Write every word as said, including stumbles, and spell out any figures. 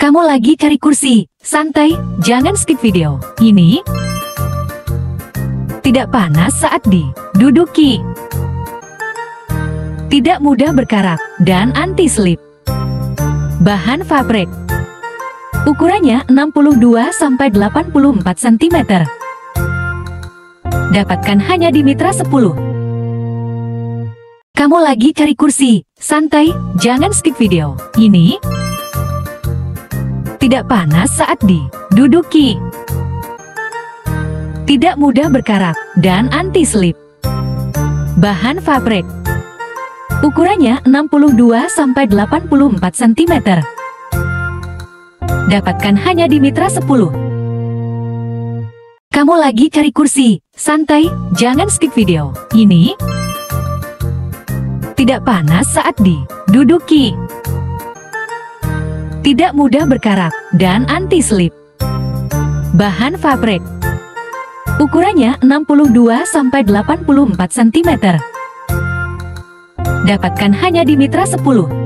Kamu lagi cari kursi? Santai, jangan skip video ini. Tidak panas saat diduduki. Tidak mudah berkarat dan anti-slip. Bahan fabric. Ukurannya enam puluh dua sampai delapan puluh empat sentimeter. Dapatkan hanya di Mitra sepuluh. Kamu lagi cari kursi? Santai, jangan skip video ini. Tidak panas saat diduduki. Tidak mudah berkarat dan anti-slip. Bahan fabric. Ukurannya enam puluh dua sampai delapan puluh empat sentimeter. Dapatkan hanya di Mitra sepuluh. Kamu lagi cari kursi? Santai, jangan skip video ini. Tidak panas saat diduduki. Tidak mudah berkarat dan anti-slip. Bahan fabric. Ukurannya enam puluh dua sampai delapan puluh empat sentimeter. Dapatkan hanya di Mitra sepuluh.